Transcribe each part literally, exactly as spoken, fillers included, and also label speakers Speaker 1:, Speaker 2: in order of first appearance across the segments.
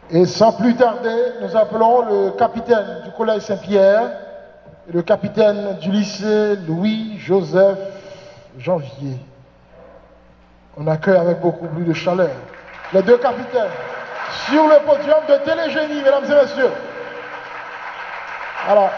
Speaker 1: Et sans plus tarder, nous appelons le capitaine du collège Saint-Pierre et le capitaine du lycée Louis-Joseph Janvier. On accueille avec beaucoup plus de chaleur les deux capitaines sur le podium de Télégénie, mesdames et messieurs. Alors,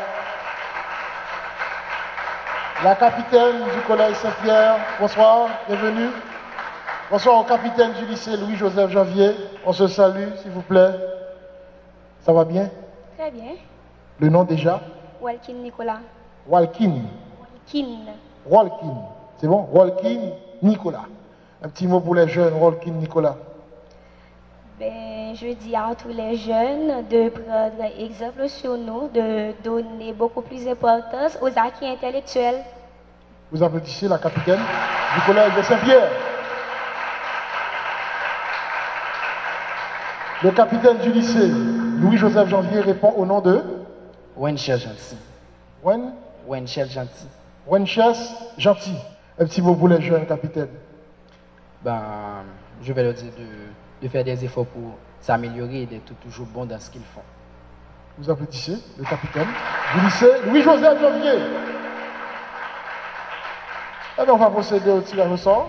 Speaker 1: la capitaine du collège Saint-Pierre, bonsoir, bienvenue. Bonsoir au capitaine du lycée Louis-Joseph Janvier. On se salue, s'il vous plaît. Ça va bien?
Speaker 2: Très bien.
Speaker 1: Le nom déjà?
Speaker 2: Walkin Nicolas.
Speaker 1: Walkin.
Speaker 2: Walkin.
Speaker 1: Walkin. C'est bon? Walkin Nicolas. Un petit mot pour les jeunes, Walkin Nicolas.
Speaker 2: Ben, je dis à tous les jeunes de prendre exemple sur nous, de donner beaucoup plus d'importance aux acquis intellectuels.
Speaker 1: Vous applaudissez la capitaine du collège de Saint-Pierre. Le capitaine du lycée, Louis-Joseph Janvier, répond au nom de
Speaker 3: Wenchel Gentil.
Speaker 1: Wen
Speaker 3: Wenchel Gentil.
Speaker 1: Wenchel Gentil. Un petit mot pour les jeunes, capitaine.
Speaker 3: Ben, je vais leur dire de, de faire des efforts pour s'améliorer et d'être toujours bon dans ce qu'ils font.
Speaker 1: Vous applaudissez le capitaine du lycée, Louis-Joseph Janvier. Et bien, on va procéder au tirage au sort.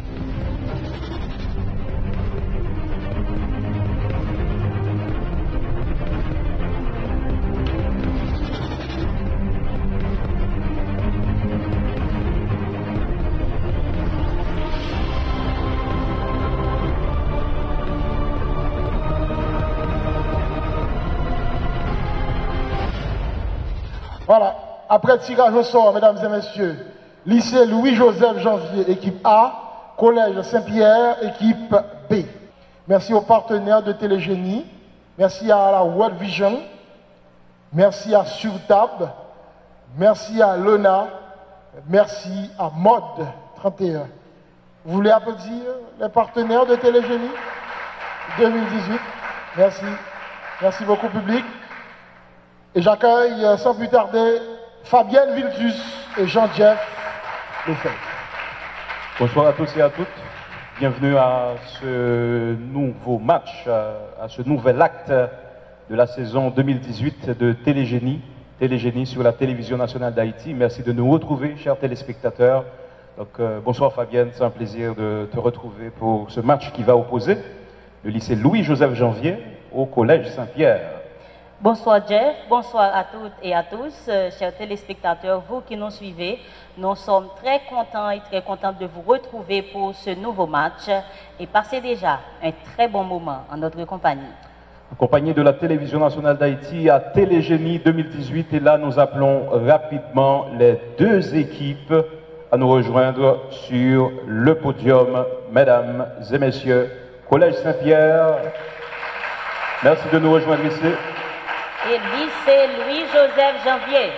Speaker 1: Voilà, après tirage au sort, mesdames et messieurs, lycée Louis-Joseph Janvier, équipe A, collège Saint-Pierre, équipe B. Merci aux partenaires de Télégénie, merci à la World Vision, merci à Surtab, merci à Lona, merci à Mode trente et un. Vous voulez applaudir les partenaires de Télégénie deux mille dix-huit? Merci, merci beaucoup public. Et j'accueille sans plus tarder Fabienne Viltus et Jean-Jeff Lefebvre.
Speaker 4: Bonsoir à tous et à toutes. Bienvenue à ce nouveau match, à ce nouvel acte de la saison deux mille dix-huit de Télégénie. Télégénie sur la télévision nationale d'Haïti. Merci de nous retrouver, chers téléspectateurs. Donc, euh, bonsoir Fabienne, c'est un plaisir de te retrouver pour ce match qui va opposer le lycée Louis-Joseph Janvier au collège Saint-Pierre.
Speaker 5: Bonsoir Jeff, bonsoir à toutes et à tous, euh, chers téléspectateurs, vous qui nous suivez. Nous sommes très contents et très contents de vous retrouver pour ce nouveau match et passer déjà un très bon moment en notre compagnie.
Speaker 4: En compagnie de la télévision nationale d'Haïti à Télégénie deux mille dix-huit, et là nous appelons rapidement les deux équipes à nous rejoindre sur le podium. Mesdames et messieurs, Collège Saint-Pierre, merci de nous rejoindre ici.
Speaker 5: Et lycée Louis-Joseph Janvier.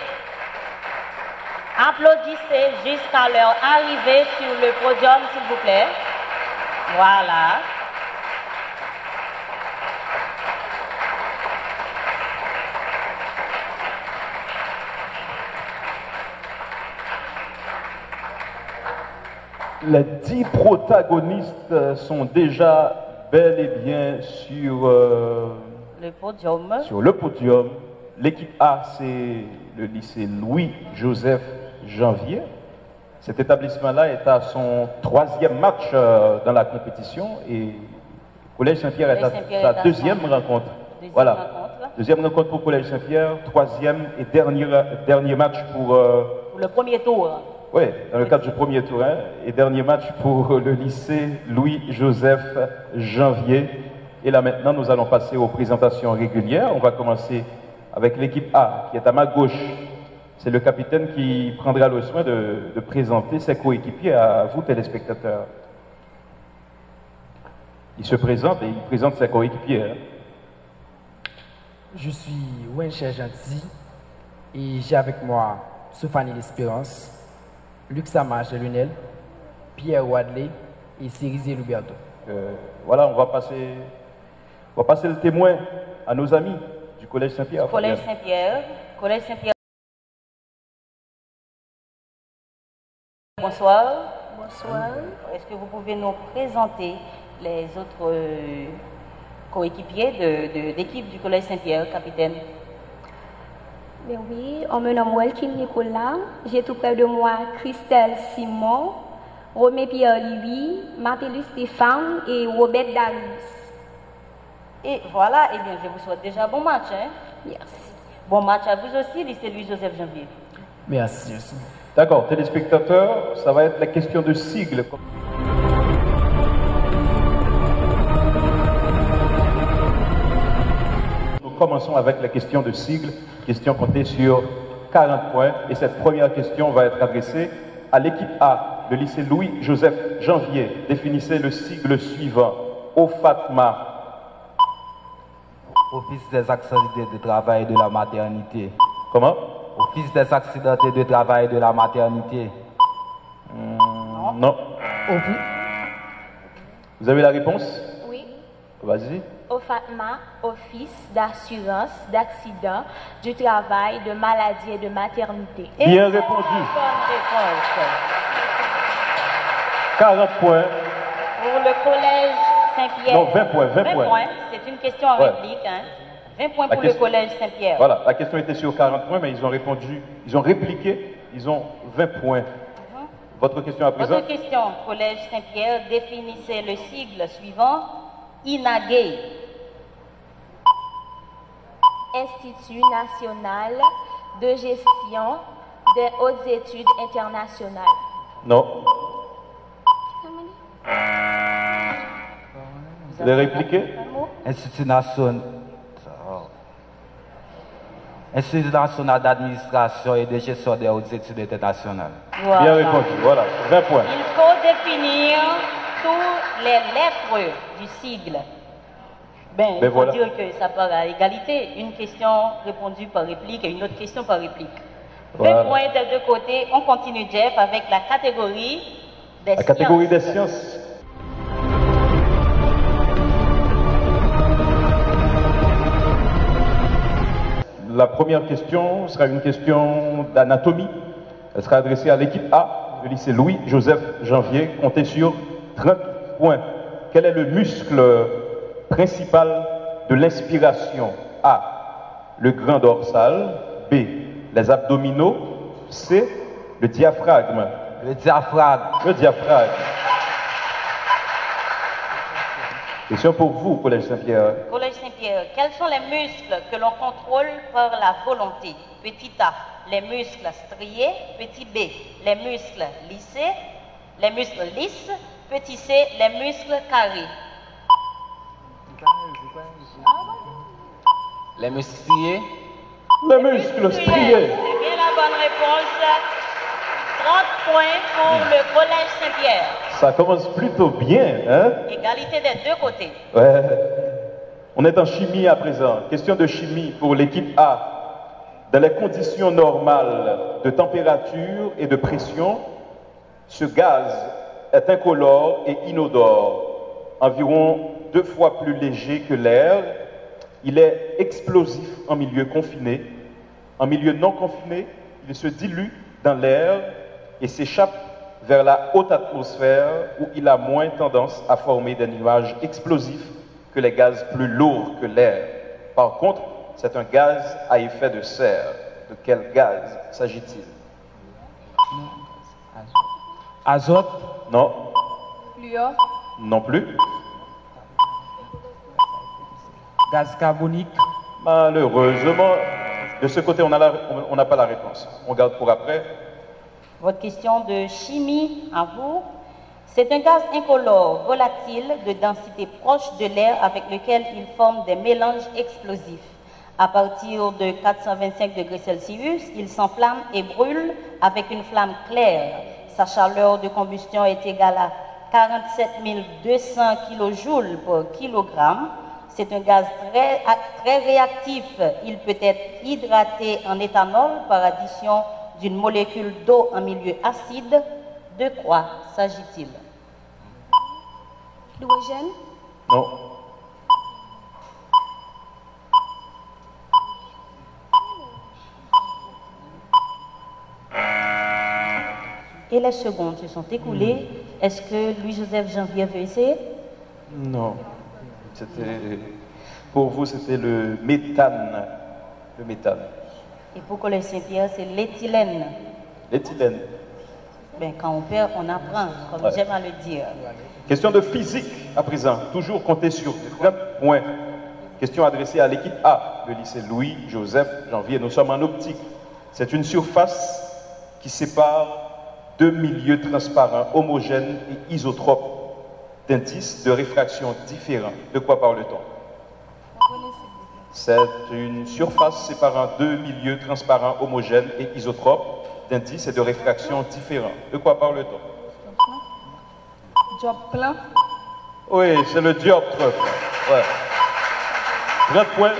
Speaker 5: Applaudissez jusqu'à leur arrivée sur le podium, s'il vous plaît. Voilà.
Speaker 4: Les dix protagonistes sont déjà bel et bien sur... Euh,
Speaker 5: Le podium.
Speaker 4: Sur le podium, l'équipe A, c'est le lycée Louis-Joseph Janvier. Cet établissement-là est à son troisième match euh, dans la compétition et le Collège Saint-Pierre est à sa deuxième rencontre.
Speaker 5: Deuxième
Speaker 4: voilà,
Speaker 5: rencontre.
Speaker 4: deuxième rencontre pour Collège Saint-Pierre, troisième et dernier, dernier match pour... Euh,
Speaker 5: pour le premier tour.
Speaker 4: Oui, dans le cadre du premier tour, hein, et dernier match pour le lycée Louis-Joseph Janvier. Et là maintenant, nous allons passer aux présentations régulières. On va commencer avec l'équipe A, qui est à ma gauche. C'est le capitaine qui prendra le soin de, de présenter ses coéquipiers à vous, téléspectateurs. Il se présente et il présente ses coéquipiers. Hein.
Speaker 3: Je suis Wenchel Gentil et j'ai avec moi Sophanie L'Espérance, Luc Samage Lunel, Pierre Wadley et Cérizé Luberto.
Speaker 4: Euh, voilà, on va passer... On va passer le témoin à nos amis du Collège Saint-Pierre.
Speaker 5: Collège Saint-Pierre. Collège Saint-Pierre. Bonsoir.
Speaker 2: Bonsoir.
Speaker 5: Est-ce que vous pouvez nous présenter les autres coéquipier de, de, d'équipe du Collège Saint-Pierre, capitaine.
Speaker 2: Ben oui, on me nomme Welkin Nicolas. J'ai tout près de moi Christelle Simon, Romé Pierre-Louis, Martellus Stéphane et Robert Darius.
Speaker 5: Et voilà, eh bien, je vous souhaite déjà bon match. Hein?
Speaker 2: Merci.
Speaker 5: Bon match à vous aussi, lycée Louis-Joseph Janvier.
Speaker 3: Merci, merci.
Speaker 4: D'accord, téléspectateurs, ça va être la question de sigle. Nous commençons avec la question de sigle, question comptée sur quarante points. Et cette première question va être adressée à l'équipe A, le lycée Louis-Joseph Janvier. Définissez le sigle suivant. O Fatma.
Speaker 6: Office des accidentés de travail de la maternité.
Speaker 4: Comment?
Speaker 6: Office des accidentés de travail de la maternité.
Speaker 4: Hum, non.
Speaker 3: Office.
Speaker 4: Vous avez la réponse?
Speaker 2: Oui.
Speaker 4: Vas-y.
Speaker 2: Au Fatma, Office d'assurance d'accident, du travail, de maladie et de maternité.
Speaker 4: Bien répondu.
Speaker 5: Bonne réponse.
Speaker 4: quarante points.
Speaker 5: Pour le Collège Saint-Pierre.
Speaker 4: Non, vingt points, vingt points.
Speaker 5: C'est une question en
Speaker 4: Ouais.
Speaker 5: réplique. Hein? vingt points
Speaker 4: La
Speaker 5: pour
Speaker 4: question-
Speaker 5: le Collège Saint-Pierre.
Speaker 4: Voilà, la question était sur quarante points, mais ils ont répondu, ils ont répliqué, ils ont vingt points. Votre question à présent?
Speaker 5: Votre question, Collège Saint-Pierre, définissez le sigle suivant. INAGE.
Speaker 2: Institut national de gestion des hautes études internationales.
Speaker 4: Non. Vous allez répliquer?
Speaker 6: Institut national, Institut national d'administration et de gestion des hautes études internationales.
Speaker 5: Voilà.
Speaker 4: Bien répondu, voilà, vingt points.
Speaker 5: Il faut définir toutes les lettres du sigle. Ben, il
Speaker 4: Ben
Speaker 5: faut
Speaker 4: voilà.
Speaker 5: dire que ça part à égalité. Une question répondue par réplique et une autre question par réplique.
Speaker 4: Voilà.
Speaker 5: vingt points des deux côtés. On continue, Jeff, avec la catégorie des
Speaker 4: La
Speaker 5: sciences.
Speaker 4: catégorie des sciences. La première question sera une question d'anatomie. Elle sera adressée à l'équipe A, le lycée Louis-Joseph Janvier. Comptez sur trente points. Quel est le muscle principal de l'inspiration? A. Le grand dorsal. B. Les abdominaux. C. Le diaphragme.
Speaker 6: Le diaphragme.
Speaker 4: Le diaphragme. Question pour vous, Collège Saint-Pierre.
Speaker 5: Collège Saint-Pierre, quels sont les muscles que l'on contrôle par la volonté? Petit A, les muscles striés. Petit B, les muscles lissés. Les muscles lisses. Petit C, les muscles carrés.
Speaker 6: Les muscles striés.
Speaker 4: Les muscles striés.
Speaker 5: C'est bien la bonne réponse. trente points pour le Collège Saint-Pierre.
Speaker 4: Ça commence plutôt bien, hein?
Speaker 5: Égalité des deux côtés.
Speaker 4: Ouais. On est en chimie à présent. Question de chimie pour l'équipe A. Dans les conditions normales de température et de pression, ce gaz est incolore et inodore, environ deux fois plus léger que l'air. Il est explosif en milieu confiné. En milieu non confiné, il se dilue dans l'air et s'échappe vers la haute atmosphère où il a moins tendance à former des nuages explosifs que les gaz plus lourds que l'air. Par contre, c'est un gaz à effet de serre. De quel gaz s'agit-il?
Speaker 6: Azote.
Speaker 4: Non.
Speaker 2: Fluor.
Speaker 4: Non plus.
Speaker 6: Gaz carbonique.
Speaker 4: Malheureusement, de ce côté, on n'a la- on n'a pas la réponse. On garde pour après.
Speaker 5: Votre question de chimie à vous. C'est un gaz incolore, volatile, de densité proche de l'air avec lequel il forme des mélanges explosifs. À partir de quatre cent vingt-cinq degrés Celsius, il s'enflamme et brûle avec une flamme claire. Sa chaleur de combustion est égale à quarante-sept mille deux cents kilojoules par kilogramme. C'est un gaz très, très réactif. Il peut être hydraté en éthanol par addition d'une molécule d'eau en milieu acide. De quoi s'agit-il?
Speaker 2: L'hydrogène.
Speaker 4: Non.
Speaker 5: Et les secondes se sont écoulées. Est-ce que Louis-Joseph Janvier veut essayer?
Speaker 4: Non. C'était Pour vous, c'était le méthane. Le méthane.
Speaker 5: Et pour Collège Saint-Pierre, c'est l'éthylène.
Speaker 4: L'éthylène.
Speaker 5: Ben, quand on perd, on apprend, comme
Speaker 4: Ouais.
Speaker 5: j'aime à le dire.
Speaker 4: Question de physique à présent. Toujours compter sur trente points. Question adressée à l'équipe A, le lycée Louis-Joseph Janvier. Nous sommes en optique. C'est une surface qui sépare deux milieux transparents, homogènes et isotropes d'indices de réfraction différents. De quoi parle-t-on? C'est une surface séparant deux milieux transparents, homogènes et isotropes d'indices et de réfraction différents. De quoi parle-t-on?
Speaker 7: Job plan.
Speaker 4: Oui, c'est le dioptre. Ouais. trente points.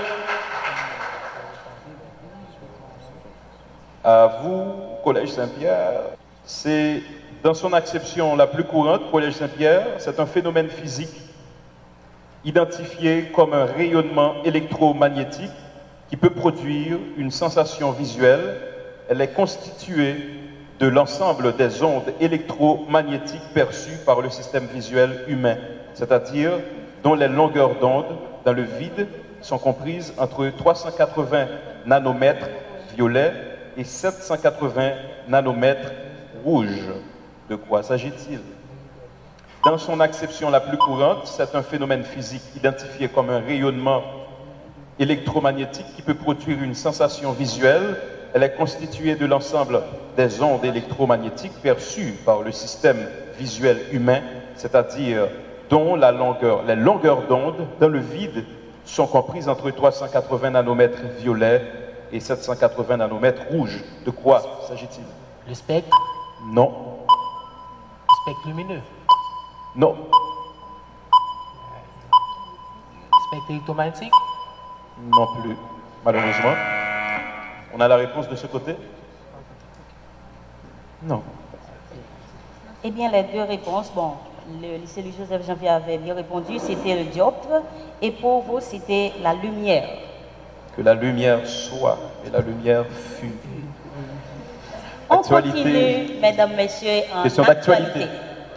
Speaker 4: À vous, Collège Saint-Pierre. C'est dans son acception la plus courante, Collège Saint-Pierre, c'est un phénomène physique identifié comme un rayonnement électromagnétique qui peut produire une sensation visuelle. Elle est constituée de l'ensemble des ondes électromagnétiques perçues par le système visuel humain, c'est-à-dire dont les longueurs d'onde dans le vide sont comprises entre trois cent quatre-vingts nanomètres violet et sept cent quatre-vingts nanomètres rouge. De quoi s'agit-il? Dans son acception la plus courante, c'est un phénomène physique identifié comme un rayonnement électromagnétique qui peut produire une sensation visuelle. Elle est constituée de l'ensemble des ondes électromagnétiques perçues par le système visuel humain, c'est-à-dire dont la longueur, les longueurs d'onde dans le vide sont comprises entre trois cent quatre-vingts nanomètres violet et sept cent quatre-vingts nanomètres rouge. De quoi s'agit-il?
Speaker 8: Le spectre?
Speaker 4: Non.
Speaker 8: Le spectre lumineux?
Speaker 4: Non.
Speaker 8: Le spectre électromagnétique?
Speaker 4: Non plus, malheureusement. On a la réponse de ce côté? Non.
Speaker 5: Eh bien, les deux réponses, bon, le lycée Louis-Joseph Janvier avait bien répondu, c'était le dioptre, et pour vous, c'était la lumière.
Speaker 4: Que la lumière soit et la lumière fut.
Speaker 5: On
Speaker 4: Actualité.
Speaker 5: continue, mesdames, messieurs, en
Speaker 4: Question d'actualité.
Speaker 5: actualité.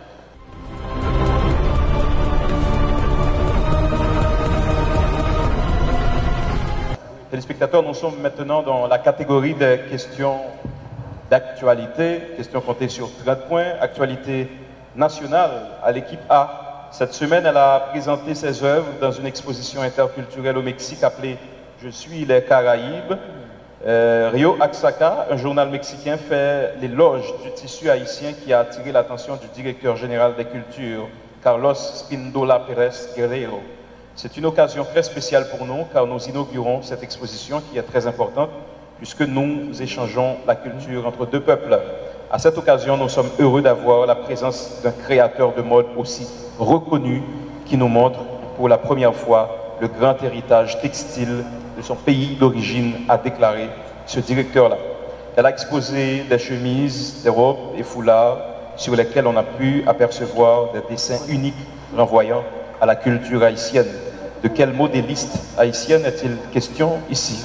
Speaker 4: Téléspectateurs, nous sommes maintenant dans la catégorie des questions d'actualité. Questions comptées sur trente points. Actualité nationale à l'équipe A. Cette semaine, elle a présenté ses œuvres dans une exposition interculturelle au Mexique appelée « Je suis les Caraïbes ». Euh, Rio Axaca, un journal mexicain, fait l'éloge du tissu haïtien qui a attiré l'attention du directeur général des cultures, Carlos Spindola Pérez Guerrero. C'est une occasion très spéciale pour nous car nous inaugurons cette exposition qui est très importante puisque nous échangeons la culture entre deux peuples. À cette occasion, nous sommes heureux d'avoir la présence d'un créateur de mode aussi reconnu qui nous montre pour la première fois le grand héritage textile de son pays d'origine, a déclaré ce directeur-là. Elle a exposé des chemises, des robes et foulards sur lesquels on a pu apercevoir des dessins uniques renvoyant à la culture haïtienne. De quel modéliste haïtienne est-il question ici?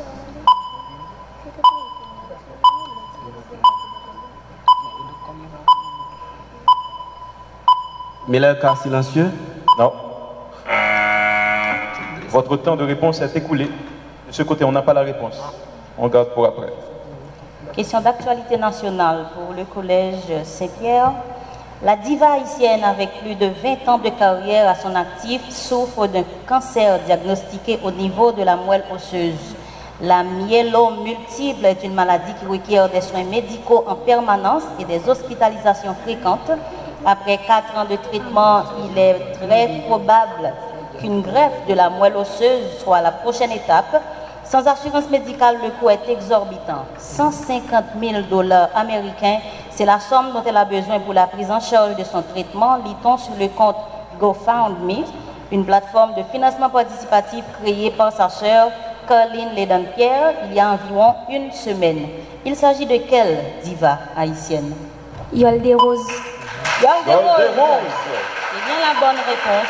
Speaker 6: Miller car silencieux?
Speaker 4: Non. Votre temps de réponse est écoulé. De ce côté, on n'a pas la réponse. On garde pour après.
Speaker 5: Question d'actualité nationale pour le collège Saint-Pierre. La diva haïtienne avec plus de vingt ans de carrière à son actif souffre d'un cancer diagnostiqué au niveau de la moelle osseuse. La myélomultiple est une maladie qui requiert des soins médicaux en permanence et des hospitalisations fréquentes. Après quatre ans de traitement, il est très probable qu'une greffe de la moelle osseuse soit la prochaine étape. Sans assurance médicale, le coût est exorbitant. cent cinquante mille dollars américains, c'est la somme dont elle a besoin pour la prise en charge de son traitement, lit-on sur le compte GoFundMe, une plateforme de financement participatif créée par sa sœur Caroline Lédan-Pierre il y a environ une semaine. Il s'agit de quelle diva haïtienne?
Speaker 2: Yol des Roses.
Speaker 5: Yol des
Speaker 4: Yol des
Speaker 5: Roses.
Speaker 4: Roses.
Speaker 5: C'est bien la bonne réponse.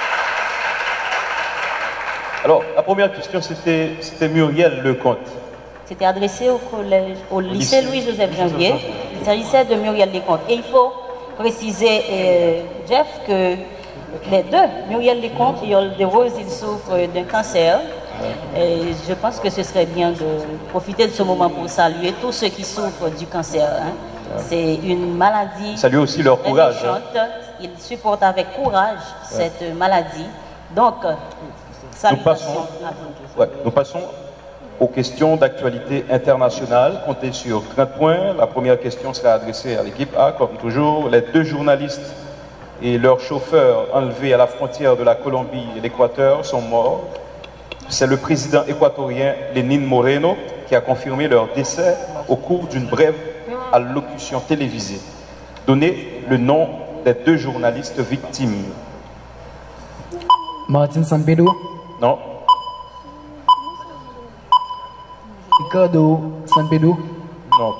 Speaker 4: Alors, la première question, c'était c'était Muriel Lecomte.
Speaker 5: C'était adressé au collège, au lycée
Speaker 4: lycée
Speaker 5: Louis-Joseph Janvier.
Speaker 4: Louis-Joseph
Speaker 5: Il s'agissait de Muriel Lecomte. Et il faut préciser, euh, Jeff, que Les deux, Muriel Lecomte et Yol de Rose, ils souffrent d'un cancer. Et je pense que ce serait bien de profiter de ce moment pour saluer tous ceux qui souffrent du cancer. Hein. C'est une maladie.
Speaker 4: Saluer aussi leur courage.
Speaker 5: Hein. Ils supportent avec courage cette ouais. maladie. Donc,
Speaker 4: nous passons, ouais, nous passons aux questions d'actualité internationale. Comptez sur trente points. La première question sera adressée à l'équipe A, comme toujours. Les deux journalistes et leurs chauffeurs enlevés à la frontière de la Colombie et l'Équateur sont morts. C'est le président équatorien Lenín Moreno qui a confirmé leur décès au cours d'une brève allocution télévisée. Donnez le nom des deux journalistes victimes.
Speaker 3: Martin San Pedro.
Speaker 4: Non.
Speaker 3: Ricardo San Pedro.
Speaker 4: Non.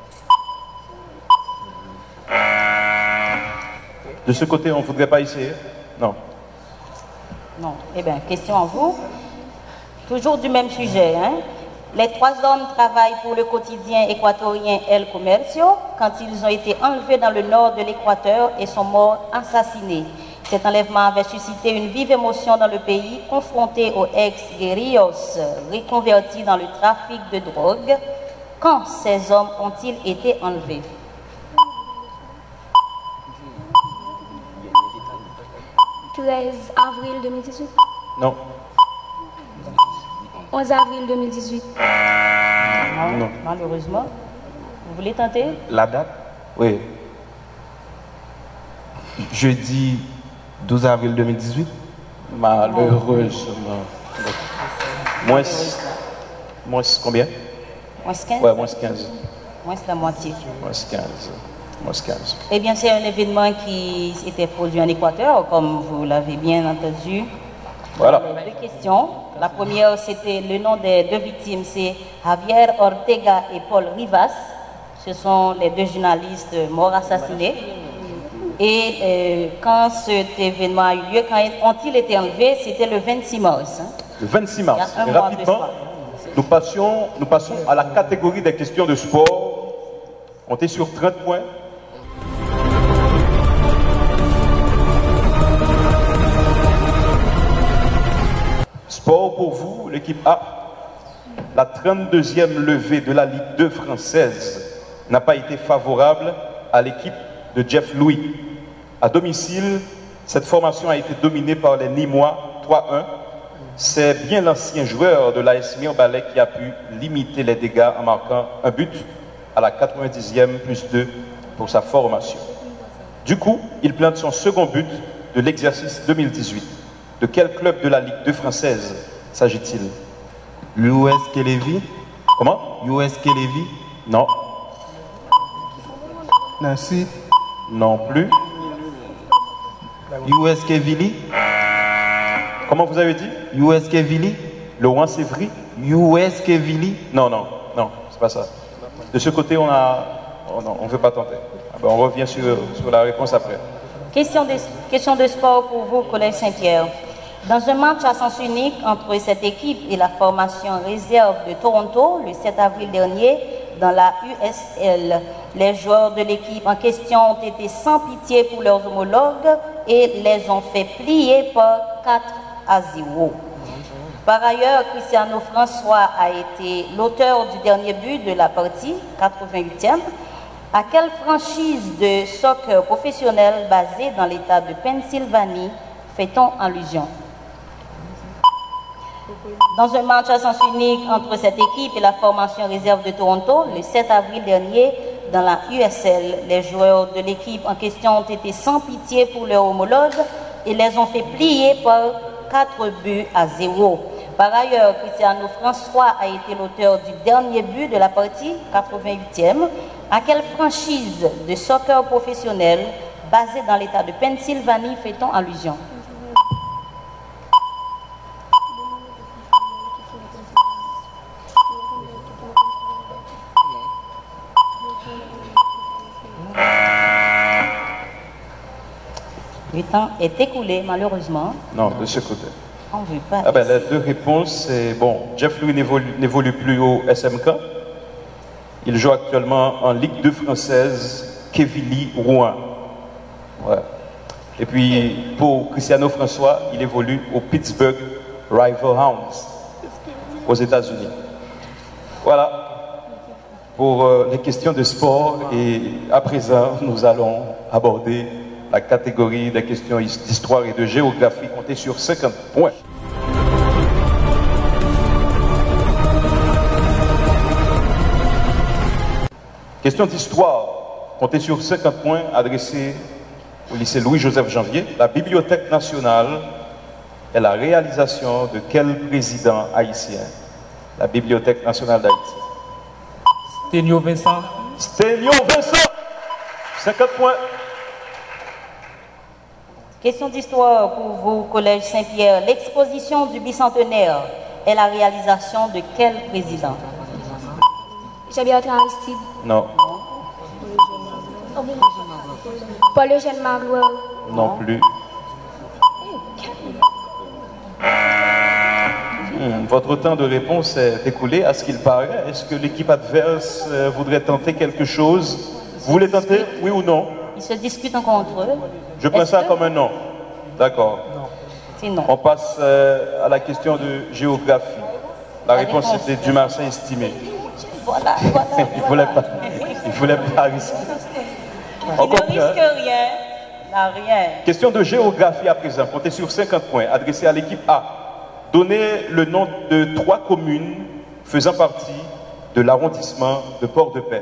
Speaker 4: De ce côté, on ne voudrait pas essayer? Non.
Speaker 5: Non. Eh bien, question à vous. Toujours du même sujet. Hein? Les trois hommes travaillent pour le quotidien équatorien El Comercio quand ils ont été enlevés dans le nord de l'Équateur et sont morts assassinés. Cet enlèvement avait suscité une vive émotion dans le pays, confronté aux ex-guerrillos reconvertis dans le trafic de drogue. Quand ces hommes ont-ils été enlevés?
Speaker 2: treize avril deux mille dix-huit.
Speaker 4: Non.
Speaker 2: onze avril deux mille dix-huit.
Speaker 5: Non, non. Malheureusement. Vous voulez tenter?
Speaker 6: La date?
Speaker 4: Oui.
Speaker 6: Jeudi douze avril deux mille dix-huit.
Speaker 4: Malheureusement. Moins, moins combien?
Speaker 5: Moins quinze?
Speaker 4: Ouais, moins quinze.
Speaker 5: Moins la moitié.
Speaker 4: Moins quinze. Moins quinze.
Speaker 5: Eh bien, c'est un événement qui était produit en Équateur, comme vous l'avez bien entendu.
Speaker 4: Voilà.
Speaker 5: Deux questions. La première, c'était le nom des deux victimes, c'est Javier Ortega et Paul Rivas. Ce sont les deux journalistes morts assassinés. Et euh, quand cet événement a eu lieu, quand ont-ils été enlevés? C'était le vingt-six mars. Hein.
Speaker 4: Le vingt-six mars.
Speaker 5: Et
Speaker 4: rapidement, nous, passions, nous passons à la catégorie des questions de sport. Comptez sur trente points. Sport pour vous, l'équipe A. La trente-deuxième levée de la Ligue deux française n'a pas été favorable à l'équipe de Jeff Louis. À domicile, cette formation a été dominée par les Nîmois trois un. C'est bien l'ancien joueur de l'A S Mirbalais qui a pu limiter les dégâts en marquant un but à la quatre-vingt-dixième plus deux pour sa formation. Du coup, il plante son second but de l'exercice deux mille dix-huit. De quel club de la Ligue deux française s'agit-il?
Speaker 6: L'U S K Lévis.
Speaker 4: Comment?
Speaker 6: U S K Lévis.
Speaker 4: Non.
Speaker 6: Nancy.
Speaker 4: Non plus.
Speaker 6: U S K Vili.
Speaker 4: Comment vous avez dit?
Speaker 6: U S K Vili.
Speaker 4: Le Rouen-Sévry.
Speaker 6: U S K Vili.
Speaker 4: Non, non, non, c'est pas ça. De ce côté, on a, on ne veut pas tenter. Ah ben, on revient sur, sur la réponse après.
Speaker 5: Question de, question de sport pour vous, Collège Saint-Pierre. Dans un match à sens unique entre cette équipe et la formation réserve de Toronto, le sept avril dernier, dans la U S L, les joueurs de l'équipe en question ont été sans pitié pour leurs homologues et les ont fait plier par quatre à zéro. Par ailleurs, Cristiano François a été l'auteur du dernier but de la partie, quatre-vingt-huitième. À quelle franchise de soccer professionnel basée dans l'État de Pennsylvanie fait-on allusion? Dans un match à sens unique entre cette équipe et la formation réserve de Toronto, le sept avril dernier, dans la U S L, les joueurs de l'équipe en question ont été sans pitié pour leurs homologues et les ont fait plier par quatre buts à zéro. Par ailleurs, Cristiano François a été l'auteur du dernier but de la partie, quatre-vingt-huitième. À quelle franchise de soccer professionnel basée dans l'État de Pennsylvanie fait-on allusion? Le temps est écoulé, malheureusement.
Speaker 4: Non, de ce côté.
Speaker 5: On veut pas.
Speaker 4: Ah ben, les deux réponses, c'est bon. Jeff Louis n'évolue plus au S M K. Il joue actuellement en Ligue deux française, Quevilly Rouen. Ouais. Et puis pour Cristiano François, il évolue au Pittsburgh Riverhounds aux États-Unis. Voilà pour euh, les questions de sport. Et à présent, nous allons aborder la catégorie des questions d'histoire et de géographie. Comptez sur cinquante points. Question d'histoire. Comptez sur cinquante points adressés au lycée Louis-Joseph Janvier. La Bibliothèque nationale est la réalisation de quel président haïtien? La Bibliothèque nationale d'Haïti.
Speaker 7: Sténio Vincent.
Speaker 4: Sténio Vincent. cinquante points.
Speaker 5: Question d'histoire pour vous, Collège Saint-Pierre. L'exposition du bicentenaire est la réalisation de quel président?
Speaker 2: Jean-Bertrand Aristide.
Speaker 4: Non.
Speaker 2: Paul-Eugène Magloire.
Speaker 4: Non plus. Hmm, votre temps de réponse est écoulé à ce qu'il paraît. Est-ce que l'équipe adverse euh, voudrait tenter quelque chose? Vous voulez tenter? Oui ou non?
Speaker 5: Ils se disputent encore entre eux.
Speaker 4: Je prends ça comme un non. D'accord.
Speaker 5: Sinon.
Speaker 4: On passe euh, à la question de géographie. La,
Speaker 5: La
Speaker 4: réponse
Speaker 5: réponse.
Speaker 4: était Dumarsin estimé.
Speaker 5: Voilà, voilà.
Speaker 4: Il ne voulait pas, il voulait pas risquer. On
Speaker 5: Il ne
Speaker 4: comprend.
Speaker 5: risque rien. N'a rien.
Speaker 4: Question de géographie à présent. Comptez sur cinquante points. Adressé à l'équipe A. Donnez le nom de trois communes faisant partie de l'arrondissement de Port-de-Paix.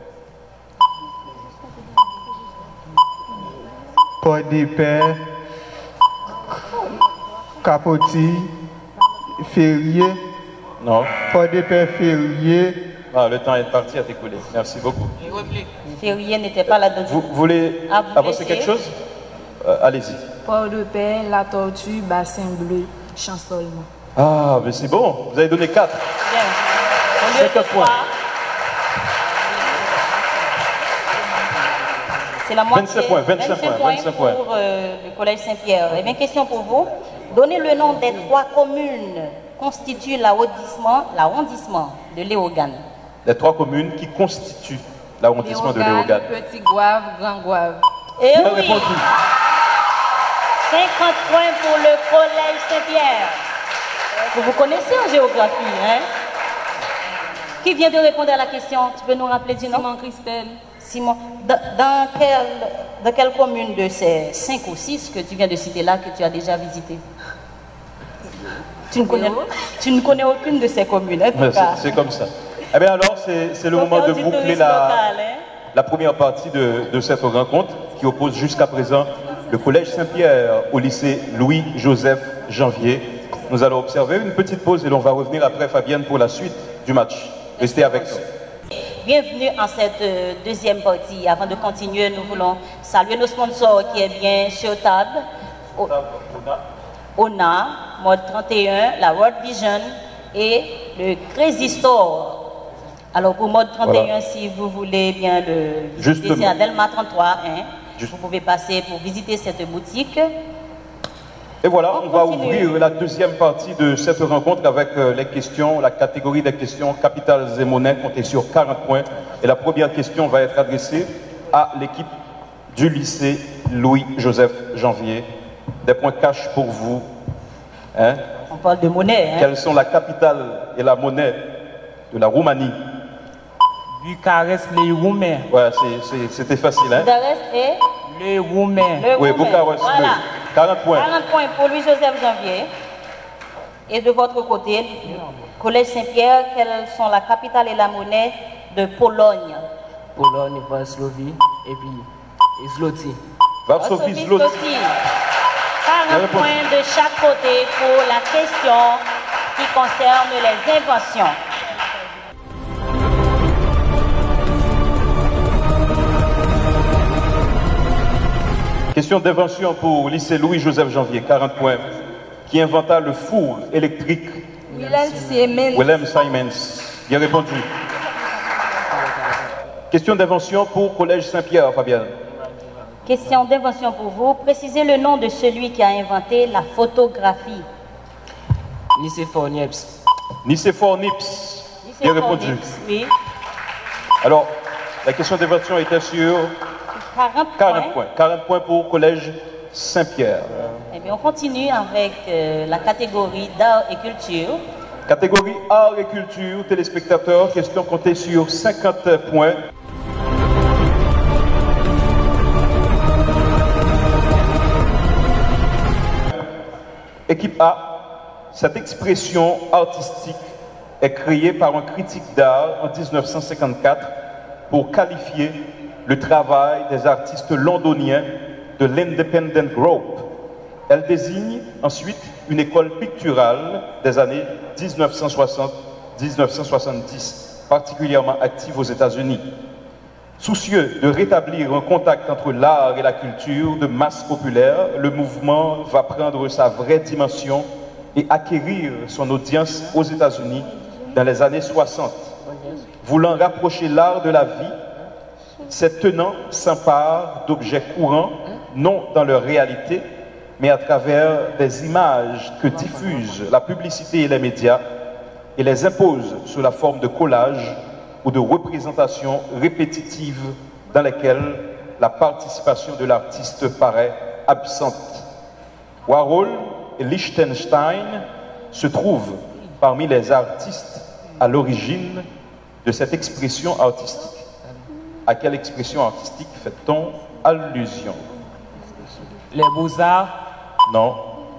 Speaker 9: Port-de-Paix, Capotis, Ferrier.
Speaker 4: Non.
Speaker 9: Port-de-Paix, Ferrier.
Speaker 4: Ah, le temps est parti à t'écouler. Merci beaucoup.
Speaker 5: Ferrier n'était pas là-dedans.
Speaker 4: Vous, vous voulez
Speaker 5: Ah, vous
Speaker 4: avancer
Speaker 5: laissez.
Speaker 4: quelque chose? Euh, Allez-y.
Speaker 10: Port-de-Paix, La Tortue, Bassin Bleu, Chancellement.
Speaker 4: Ah, mais c'est bon. Vous avez donné quatre.
Speaker 5: Bien. Au lieu de
Speaker 4: cinquante points.
Speaker 5: trois, c'est la moitié.
Speaker 4: vingt-cinq points, vingt-cinq points, vingt-cinq points.
Speaker 5: pour euh, le Collège Saint-Pierre. Eh bien, question pour vous. Donnez le nom des trois communes constituent l'arrondissement, l'arrondissement de Léogane.
Speaker 4: Les trois communes qui constituent l'arrondissement de Léogane.
Speaker 10: Petit Gouave, Grand Gouave.
Speaker 5: Et
Speaker 4: Bien
Speaker 5: oui,
Speaker 4: répondu.
Speaker 5: cinquante points pour le Collège Saint-Pierre. Vous vous connaissez en géographie, hein? Qui vient de répondre à la question? Tu peux nous rappeler du nom?
Speaker 10: Simon Christelle.
Speaker 5: Simon, dans, dans quelle, dans quelle commune de ces cinq ou six que tu viens de citer là que tu as déjà visité? Tu ne connais, tu ne connais aucune de ces communes, en tout
Speaker 4: Ouais,
Speaker 5: cas.
Speaker 4: c'est- C'est comme ça. Eh bien alors, c'est c'est le
Speaker 5: Faut
Speaker 4: moment
Speaker 5: faire
Speaker 4: de
Speaker 5: du
Speaker 4: boucler
Speaker 5: tourisme
Speaker 4: la,
Speaker 5: local, hein?
Speaker 4: la première partie de, de cette rencontre qui oppose jusqu'à présent le Collège Saint-Pierre au lycée Louis-Joseph Janvier. Nous allons observer une petite pause et l'on va revenir après Fabienne pour la suite du match. Restez avec nous.
Speaker 5: Bienvenue en cette euh, deuxième partie. Avant de continuer, nous voulons saluer nos sponsors qui est bien sur table. O- O N A, Mode trente et un, la World Vision et le Crazy Store. Alors pour Mode trente et un,
Speaker 4: Voilà.
Speaker 5: si vous voulez bien le visiter,
Speaker 4: Justement.
Speaker 5: c'est à Delma trente-trois. Hein.
Speaker 4: Juste-
Speaker 5: Vous pouvez passer pour visiter cette boutique.
Speaker 4: Et voilà,
Speaker 5: On
Speaker 4: on va
Speaker 5: continue.
Speaker 4: ouvrir la deuxième partie de cette rencontre avec euh, les questions, la catégorie des questions capitales et monnaie, comptez sur quarante points. Et la première question va être adressée à l'équipe du lycée Louis-Joseph Janvier. Des points cash pour vous. Hein?
Speaker 5: On parle de monnaie. Hein.
Speaker 4: Quelles sont la capitale et la monnaie de la Roumanie?
Speaker 7: Bucarest, les Roumains.
Speaker 4: Ouais, c'est- c'est- c'était facile, hein?
Speaker 5: Bucarest et
Speaker 7: Les Roumains.
Speaker 5: le
Speaker 4: Oui,
Speaker 5: Roumain.
Speaker 4: Bucarest,
Speaker 5: Voilà.
Speaker 4: quarante points.
Speaker 5: quarante points pour Louis-Joseph Janvier. Et de votre côté, Collège Saint-Pierre, quelles sont la capitale et la monnaie de Pologne?
Speaker 3: Pologne, Varsovie et puis et Zloty.
Speaker 4: Varsovie,
Speaker 5: Varsovie,
Speaker 4: Zloty.
Speaker 5: Zloty. quarante
Speaker 4: réponse.
Speaker 5: points de chaque côté pour la question qui concerne les inventions.
Speaker 4: Question d'invention pour lycée Louis-Joseph Janvier, quarante points. Qui inventa le four électrique?
Speaker 10: Wilhelm Siemens.
Speaker 4: Wilhelm Siemens. Bien répondu. Question d'invention pour Collège Saint-Pierre, Fabienne.
Speaker 5: Question d'invention pour vous. Précisez le nom de celui qui a inventé la photographie.
Speaker 3: Nicéphore Niepce.
Speaker 4: Nicéphore Niepce. Bien répondu.
Speaker 5: Niepce, oui.
Speaker 4: Alors, la question d'invention était sur
Speaker 5: quarante,
Speaker 4: quarante points. quarante points pour Collège Saint-Pierre.
Speaker 5: Eh bien, on continue avec euh, la catégorie d'art et culture.
Speaker 4: Catégorie art et culture, téléspectateurs, question comptée sur cinquante points. Équipe A, cette expression artistique est créée par un critique d'art en mille neuf cent cinquante-quatre pour qualifier le travail des artistes londoniens de l'Independent Group. Elle désigne ensuite une école picturale des années mille neuf cent soixante à mille neuf cent soixante-dix, particulièrement active aux États-Unis. Soucieux de rétablir un contact entre l'art et la culture de masse populaire, le mouvement va prendre sa vraie dimension et acquérir son audience aux États-Unis dans les années soixante. Voulant rapprocher l'art de la vie, ces tenants s'emparent d'objets courants, non dans leur réalité, mais à travers des images que diffusent la publicité et les médias et les imposent sous la forme de collages ou de représentations répétitives dans lesquelles la participation de l'artiste paraît absente. Warhol et Lichtenstein se trouvent parmi les artistes à l'origine de cette expression artistique. À quelle expression artistique fait-on allusion?
Speaker 7: Les beaux-arts.
Speaker 4: Non.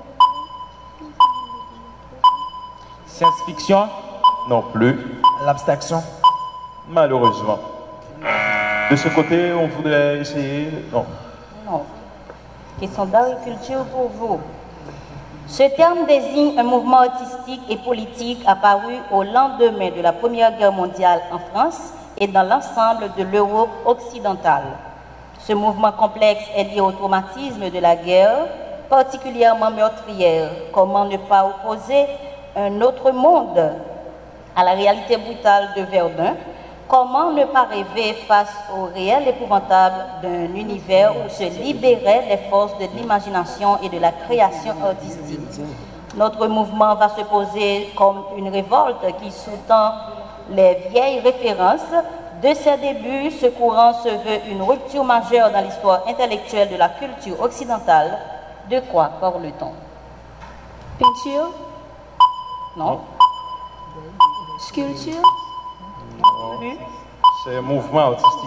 Speaker 7: Science-fiction.
Speaker 4: Non plus.
Speaker 3: L'abstraction.
Speaker 4: Malheureusement. De ce côté, on voudrait essayer. Non.
Speaker 5: Non. Question d'art et culture pour vous. Ce terme désigne un mouvement artistique et politique apparu au lendemain de la Première Guerre mondiale en France et dans l'ensemble de l'Europe occidentale. Ce mouvement complexe est lié au traumatisme de la guerre, particulièrement meurtrière. Comment ne pas opposer un autre monde à la réalité brutale de Verdun? Comment ne pas rêver face au réel épouvantable d'un univers où se libéraient les forces de l'imagination et de la création artistique? Notre mouvement va se poser comme une révolte qui sous-tend les vieilles références. De ses débuts, ce courant se veut une rupture majeure dans l'histoire intellectuelle de la culture occidentale. De quoi parle-t-on?
Speaker 2: Peinture,
Speaker 5: Non.
Speaker 2: sculpture,
Speaker 5: Plus.
Speaker 4: C'est un mouvement artistique.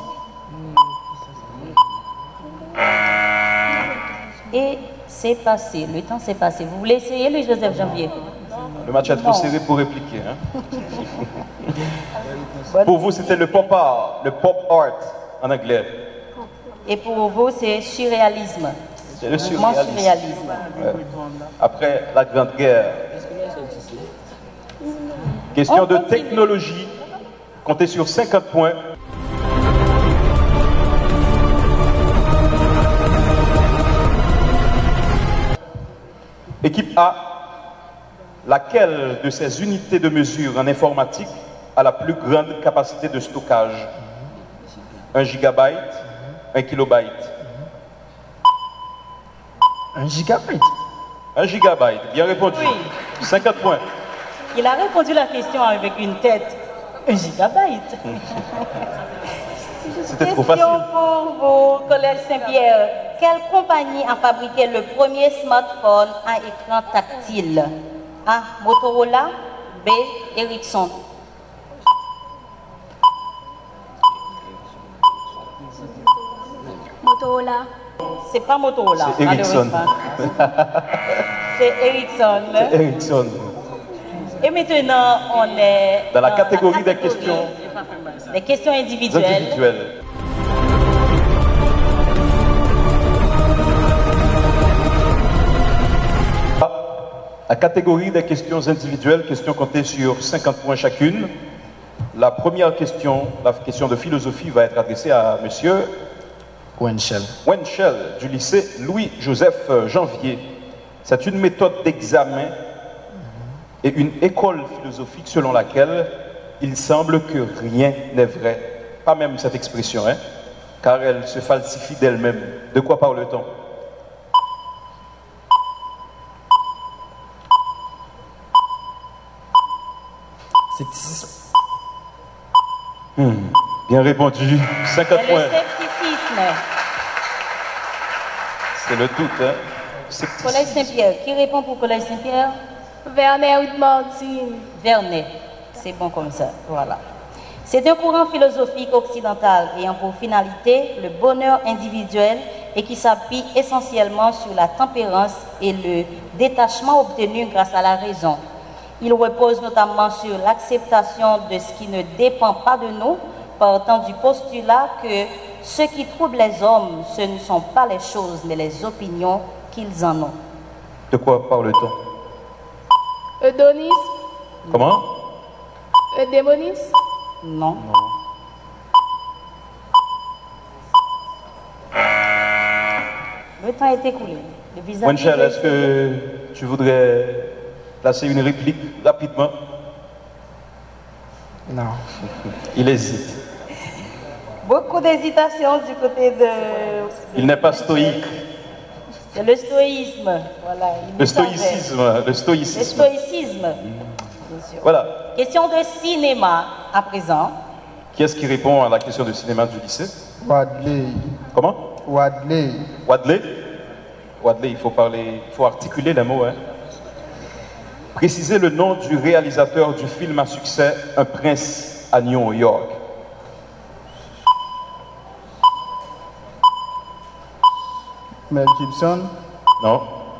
Speaker 5: Et c'est passé, le temps s'est passé. Vous voulez essayer, le Joseph Janvier?
Speaker 4: Le match est trop
Speaker 5: Non.
Speaker 4: serré pour répliquer. Hein? Pour vous, c'était le pop art, le pop art en anglais.
Speaker 5: Et pour vous, c'est surréalisme.
Speaker 4: C'est le
Speaker 5: Mouvement
Speaker 4: surréalisme.
Speaker 5: surréalisme.
Speaker 4: Ouais. Après la Grande Guerre. Question
Speaker 5: On
Speaker 4: de
Speaker 5: continue.
Speaker 4: technologie. Comptez sur cinquante points. Équipe A. Laquelle de ces unités de mesure en informatique a la plus grande capacité de stockage? Un gigabyte, un kilobyte.
Speaker 3: Un gigabyte.
Speaker 4: Un gigabyte, bien répondu.
Speaker 5: Oui.
Speaker 4: cinquante points.
Speaker 5: Il a répondu la question avec une tête. Un gigabyte.
Speaker 4: C'était trop
Speaker 5: Question
Speaker 4: facile.
Speaker 5: pour vous, Collège Saint-Pierre. Quelle compagnie a fabriqué le premier smartphone à écran tactile? A. Motorola. B. Ericsson.
Speaker 2: Motorola,
Speaker 5: C'est pas Motorola,
Speaker 4: C'est Ericsson.
Speaker 5: malheureusement. C'est Ericsson.
Speaker 4: Ericsson.
Speaker 5: Et maintenant, on est
Speaker 4: Dans la
Speaker 5: dans
Speaker 4: catégorie des
Speaker 5: catégorie
Speaker 4: questions
Speaker 5: des questions individuelles.
Speaker 4: individuelles. La catégorie des questions individuelles, questions comptées sur cinquante points chacune. La première question, la question de philosophie, va être adressée à monsieur
Speaker 3: Wenchel.
Speaker 4: Wenchel du lycée Louis-Joseph Janvier. C'est une méthode d'examen et une école philosophique selon laquelle il semble que rien n'est vrai. Pas même cette expression, hein, car elle se falsifie d'elle-même. De quoi parle-t-on?
Speaker 3: Scepticisme.
Speaker 4: Hmm, bien répondu. cinquante
Speaker 5: C'est le
Speaker 4: points.
Speaker 5: scepticisme.
Speaker 4: C'est le doute, hein.
Speaker 5: Collège Saint-Pierre. Qui répond pour Collège Saint-Pierre?
Speaker 10: Vernet Martine.
Speaker 5: Vernet. C'est bon comme ça. Voilà. C'est un courant philosophique occidental ayant pour finalité le bonheur individuel et qui s'appuie essentiellement sur la tempérance et le détachement obtenu grâce à la raison. Il repose notamment sur l'acceptation de ce qui ne dépend pas de nous, partant du postulat que ce qui trouble les hommes, ce ne sont pas les choses, mais les opinions qu'ils en ont.
Speaker 4: De quoi parle-t-on?
Speaker 10: Eudonisme.
Speaker 4: Comment?
Speaker 10: Eudémonisme.
Speaker 5: Non.
Speaker 4: Non.
Speaker 5: Le temps est écoulé. Le visage
Speaker 4: Wenchel, est-ce que tu voudrais placer une réplique rapidement?
Speaker 3: Non.
Speaker 4: Il hésite.
Speaker 5: Beaucoup d'hésitation du côté de...
Speaker 4: Il n'est pas stoïque.
Speaker 5: C'est le stoïsme. Voilà. Il
Speaker 4: Le
Speaker 5: nous savait.
Speaker 4: stoïcisme. Le stoïcisme.
Speaker 5: Le stoïcisme. Bien sûr.
Speaker 4: Voilà.
Speaker 5: Question de cinéma à présent.
Speaker 4: Qui est-ce qui répond à la question de cinéma du lycée?
Speaker 9: Wadley.
Speaker 4: Comment?
Speaker 9: Wadley.
Speaker 4: Wadley? Wadley, il faut parler, il faut articuler les mots. Hein. Précisez le nom du réalisateur du film à succès Un prince à New York.
Speaker 9: Mel Gibson.
Speaker 4: Non.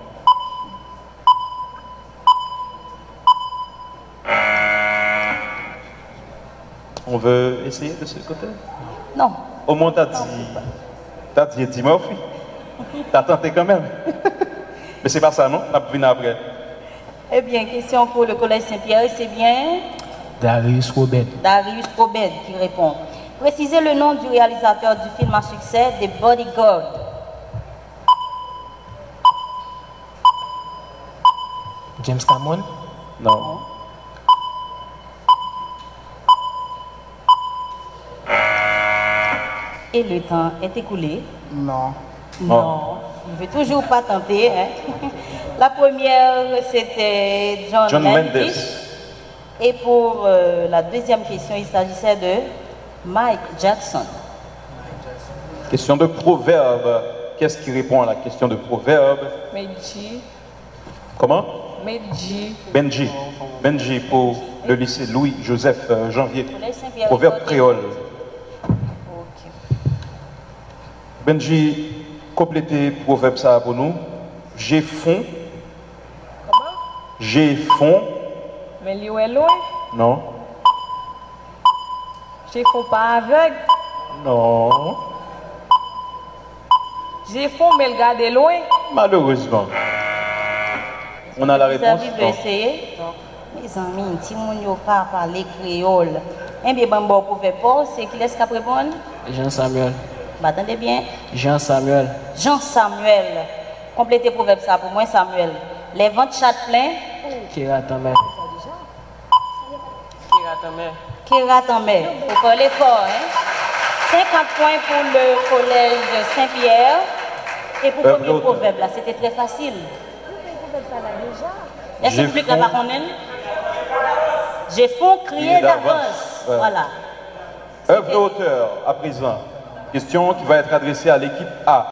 Speaker 4: On veut essayer de ce côté?
Speaker 5: Non.
Speaker 4: Au moins, t'as dit, t'as dit Eddie Murphy. T'as tenté quand même. Mais c'est pas ça, non? On va venir après.
Speaker 5: Eh bien, question pour le Collège Saint-Pierre, c'est bien
Speaker 8: Darius Robert.
Speaker 5: Darius Robert qui répond. Précisez le nom du réalisateur du film à succès The Bodyguard.
Speaker 8: James Cameron.
Speaker 4: Non.
Speaker 5: Et le temps est écoulé.
Speaker 9: Non.
Speaker 5: Non. Il ne veut toujours pas tenter. Hein. La première, c'était John,
Speaker 4: John
Speaker 5: Landis.
Speaker 4: Mendes.
Speaker 5: Et pour euh, la deuxième question, il s'agissait de Mike Jackson.
Speaker 4: Question de proverbe. Qu'est-ce qui répond à la question de proverbe?
Speaker 10: Medji.
Speaker 4: Comment?
Speaker 10: Medji.
Speaker 4: Benji. Benji pour le lycée Louis-Joseph euh, Janvier.
Speaker 5: Saint-Pierre
Speaker 4: Proverbe
Speaker 5: École.
Speaker 4: créole.
Speaker 5: Ok.
Speaker 4: Benji, complétez proverbe ça pour nous. J'ai fond. J'ai fond.
Speaker 10: Mais lui est loin.
Speaker 4: Non.
Speaker 10: J'ai fond pas aveugle.
Speaker 4: Non.
Speaker 10: J'ai fond mais le garder loin.
Speaker 4: Malheureusement. On a la réponse.
Speaker 5: Vous avez essayer? Mes amis, si vous n'avez pas parlé créole, un bien bon pour faire pause, c'est qui laisse qu'à répondre?
Speaker 8: Jean-Samuel.
Speaker 5: Bah, attendez bien.
Speaker 8: Jean-Samuel.
Speaker 5: Jean-Samuel. Complétez le proverbe ça pour moi, Samuel. Les vents de Châtelain.
Speaker 8: Kérat en mer.
Speaker 10: Kérat en mer.
Speaker 5: Kérat en mer. Faut faire l'effort, hein? cinquante points pour le collège Saint-Pierre. Et pour le
Speaker 4: Euh,
Speaker 5: premier
Speaker 4: l'autre.
Speaker 5: proverbe, là, c'était très facile. Est-ce
Speaker 4: J'ai
Speaker 5: que plus
Speaker 4: fond-
Speaker 5: que la connaître? J'ai fond crier
Speaker 4: Crier d'avance.
Speaker 5: d'avance.
Speaker 4: Ouais.
Speaker 5: Voilà.
Speaker 4: Œuvre et auteur, à présent. Question qui va être adressée à l'équipe A.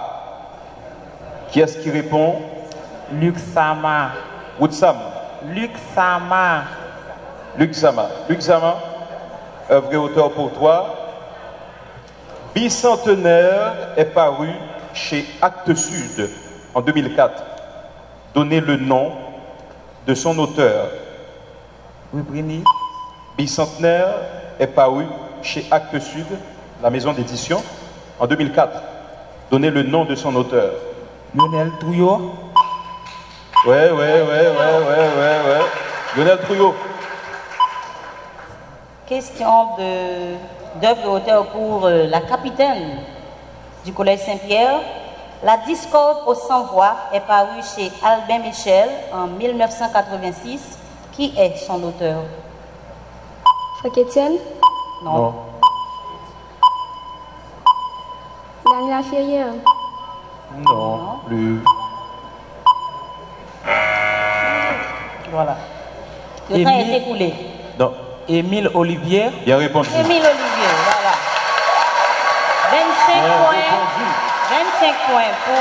Speaker 4: Qui est-ce qui répond?
Speaker 7: Luc Sama.
Speaker 4: Woodsam.
Speaker 7: Luc Sama.
Speaker 4: Luc Sama. Luc Sama, œuvre et auteur pour toi. Bicentenaire est paru chez Actes Sud en deux mille quatre. Donnez le nom de son auteur.
Speaker 7: Oui, Brini.
Speaker 4: Bicentenaire est paru chez Actes Sud, la maison d'édition, en deux mille quatre. Donnez le nom de son auteur.
Speaker 7: Lionel Trouillot.
Speaker 4: Ouais, ouais, ouais, ouais, ouais, ouais, ouais. Lionel Trouillot.
Speaker 5: Question de- d'œuvre et auteur pour euh, la capitaine du Collège Saint-Pierre. La discorde aux sans-voix est parue chez Albin Michel en mille neuf cent quatre-vingt-six. Qui est son auteur?
Speaker 2: Franck Etienne,
Speaker 5: Non.
Speaker 2: Daniel Ferrier,
Speaker 4: Non. Plus.
Speaker 5: Voilà. Le temps est
Speaker 7: Émile.
Speaker 5: écoulé.
Speaker 4: Non.
Speaker 7: Émile Olivier.
Speaker 4: Bien répondu.
Speaker 5: Émile Olivier, voilà. vingt-cinq points. vingt-cinq cinq points pour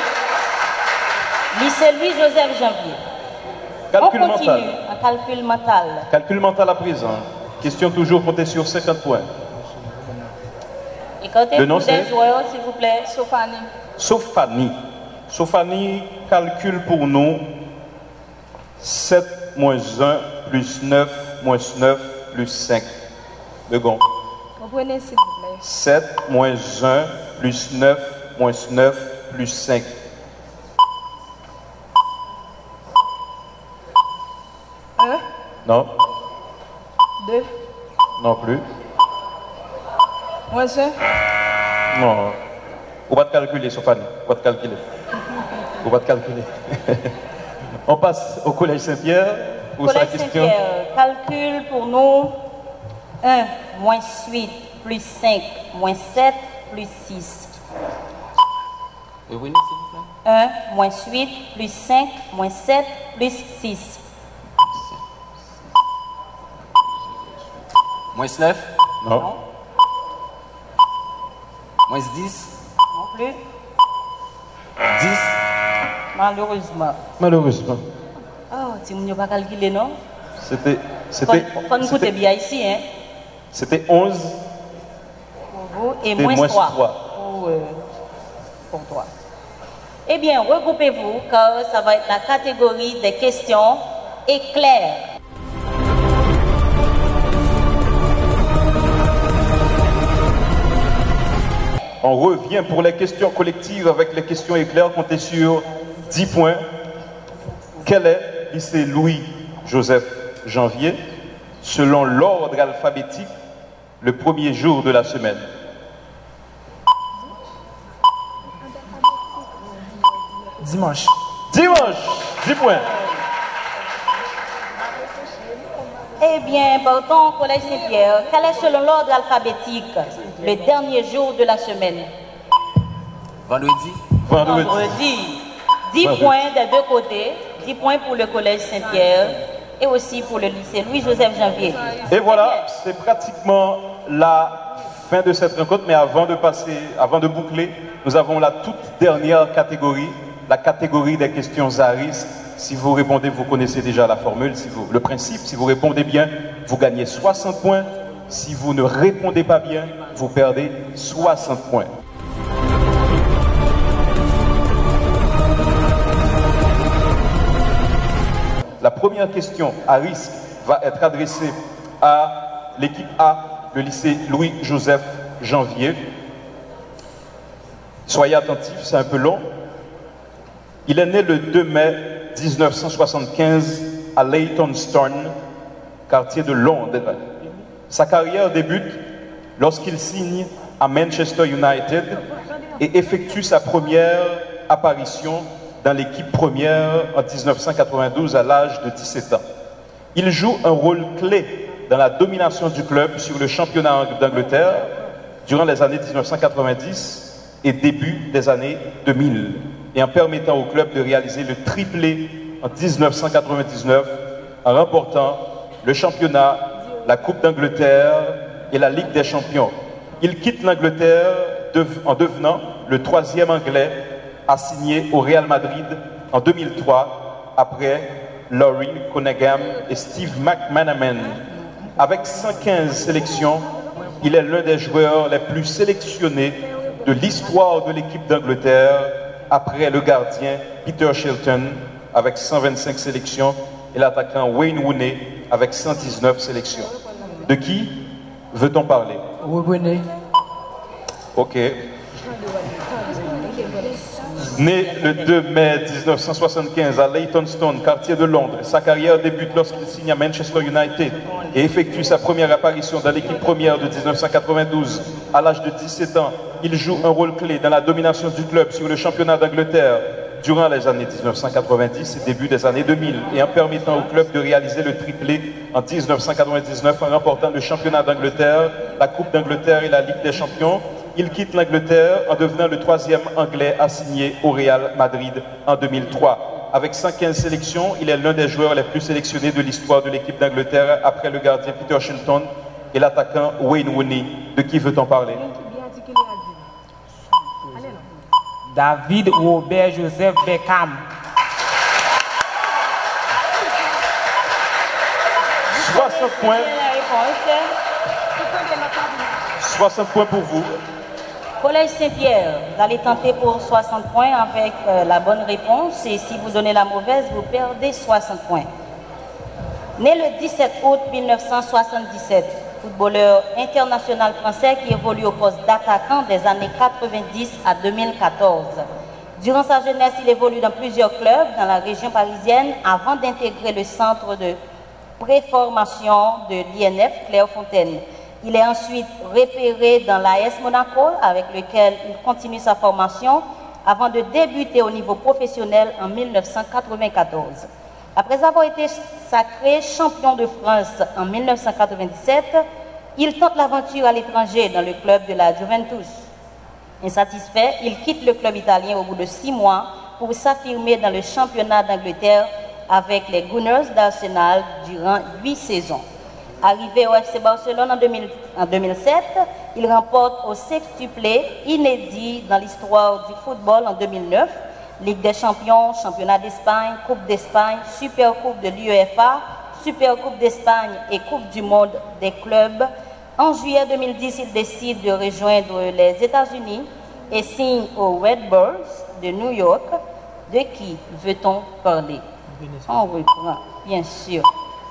Speaker 5: le lycée Louis-Joseph Janvier.
Speaker 4: Calcul
Speaker 5: On continue
Speaker 4: mental.
Speaker 5: en calcul mental.
Speaker 4: Calcul mental à présent. Question toujours comptée sur cinquante points.
Speaker 5: Et quand
Speaker 4: Le nom,
Speaker 5: des
Speaker 4: c'est
Speaker 5: joueurs, s'il vous plaît.
Speaker 10: Sophanie.
Speaker 4: Sophanie. Sophanie calcule pour nous sept moins un plus neuf moins neuf plus cinq. Second.
Speaker 10: Reprenez s'il vous plaît.
Speaker 4: sept moins un plus neuf moins neuf plus cinq.
Speaker 10: un,
Speaker 4: Non,
Speaker 10: deux,
Speaker 4: non plus.
Speaker 10: moins un,
Speaker 4: Non. On va te calculer, Sophanie. On va te calculer. On va te calculer. On passe au Collège Saint-Pierre pour sa
Speaker 5: Collège
Speaker 4: question.
Speaker 5: Saint-Pierre, calcul pour nous. un moins huit plus cinq moins sept plus six.
Speaker 8: Reprenez, s'il vous plaît.
Speaker 5: un moins huit plus cinq moins sept plus six.
Speaker 8: Moins neuf.
Speaker 4: Non.
Speaker 8: Moins dix.
Speaker 5: Non plus.
Speaker 8: dix.
Speaker 5: Malheureusement.
Speaker 4: Malheureusement.
Speaker 5: Oh, si vous n'avez pas calculé, non?
Speaker 4: C'était. C'était.
Speaker 5: Faut nous écouter bien ici, hein?
Speaker 4: C'était onze.
Speaker 5: Pour vous et
Speaker 4: Et
Speaker 5: moins
Speaker 4: moins
Speaker 5: trois.
Speaker 4: trois.
Speaker 5: Pour, euh, pour toi. Eh bien, regroupez-vous car ça va être la catégorie des questions éclairs.
Speaker 4: On revient pour les questions collectives avec les questions éclairs comptées sur dix points. Quel est, lycée Louis-Joseph Janvier, selon l'ordre alphabétique, le premier jour de la semaine?
Speaker 3: Dimanche.
Speaker 4: Dimanche, dix points.
Speaker 5: Eh bien, partons au Collège Saint-Pierre. Quel est selon l'ordre alphabétique le dernier jour de la semaine?
Speaker 8: Vendredi.
Speaker 4: Vendredi.
Speaker 5: Vendredi. dix
Speaker 4: Vendredi.
Speaker 5: points des deux côtés. dix points pour le Collège Saint-Pierre et aussi pour le lycée Louis-Joseph Janvier.
Speaker 4: Et voilà, c'est pratiquement la fin de cette rencontre. Mais avant de passer, avant de boucler, nous avons la toute dernière catégorie, la catégorie des questions à risque. Si vous répondez, vous connaissez déjà la formule, si vous, le principe. Si vous répondez bien, vous gagnez soixante points. Si vous ne répondez pas bien, vous perdez soixante points. La première question à risque va être adressée à l'équipe A, le lycée Louis-Joseph Janvier. Soyez attentifs, c'est un peu long. Il est né le deux mai mille neuf cent soixante-quinze à Leytonstone, quartier de Londres. Sa carrière débute lorsqu'il signe à Manchester United et effectue sa première apparition dans l'équipe première en mille neuf cent quatre-vingt-douze à l'âge de dix-sept ans. Il joue un rôle clé dans la domination du club sur le championnat d'Angleterre durant les années mille neuf cent quatre-vingt-dix et début des années deux mille, et en permettant au club de réaliser le triplé en mille neuf cent quatre-vingt-dix-neuf en remportant le championnat, la Coupe d'Angleterre et la Ligue des Champions. Il quitte l'Angleterre en devenant le troisième Anglais à signer au Real Madrid en deux mille trois après Laurie Cunningham et Steve McManaman. Avec cent quinze sélections, il est l'un des joueurs les plus sélectionnés de l'histoire de l'équipe d'Angleterre après le gardien Peter Shilton avec cent vingt-cinq sélections et l'attaquant Wayne Rooney avec cent dix-neuf sélections. De qui veut-on parler?
Speaker 3: Reprenez.
Speaker 4: Ok. Né le deux mai mille neuf cent soixante-quinze à Leytonstone, quartier de Londres, sa carrière débute lorsqu'il signe à Manchester United et effectue sa première apparition dans l'équipe première de mille neuf cent quatre-vingt-douze. À l'âge de dix-sept ans, il joue un rôle clé dans la domination du club sur le championnat d'Angleterre durant les années mille neuf cent quatre-vingt-dix et début des années deux mille, et en permettant au club de réaliser le triplé en mille neuf cent quatre-vingt-dix-neuf en remportant le championnat d'Angleterre, la Coupe d'Angleterre et la Ligue des Champions. Il quitte l'Angleterre en devenant le troisième Anglais à signer au Real Madrid en deux mille trois. Avec cent quinze sélections, il est l'un des joueurs les plus sélectionnés de l'histoire de l'équipe d'Angleterre après le gardien Peter Shilton et l'attaquant Wayne Rooney. De qui veut-on parler?
Speaker 7: David Robert Joseph Beckham.
Speaker 4: soixante points. soixante points pour vous.
Speaker 5: Collège Saint-Pierre, vous allez tenter pour soixante points avec euh, la bonne réponse et si vous donnez la mauvaise, vous perdez soixante points. Né le dix-sept août mille neuf cent soixante-dix-sept, footballeur international français qui évolue au poste d'attaquant des années quatre-vingt-dix à deux mille quatorze. Durant sa jeunesse, il évolue dans plusieurs clubs dans la région parisienne avant d'intégrer le centre de préformation de l'I N F Clairefontaine. Il est ensuite repéré dans l'A S Monaco avec lequel il continue sa formation avant de débuter au niveau professionnel en mille neuf cent quatre-vingt-quatorze. Après avoir été sacré champion de France en mille neuf cent quatre-vingt-dix-sept, il tente l'aventure à l'étranger dans le club de la Juventus. Insatisfait, il quitte le club italien au bout de six mois pour s'affirmer dans le championnat d'Angleterre avec les Gunners d'Arsenal durant huit saisons. Arrivé au F C Barcelone en, deux mille, en deux mille sept, il remporte au sextuplé inédit dans l'histoire du football en deux mille neuf, Ligue des Champions, Championnat d'Espagne, Coupe d'Espagne, Super Coupe de l'U E F A, Super Coupe d'Espagne et Coupe du Monde des clubs. En juillet deux mille dix, il décide de rejoindre les États-Unis et signe aux Redbirds de New York. De qui veut-on parler? On reprend, bien sûr.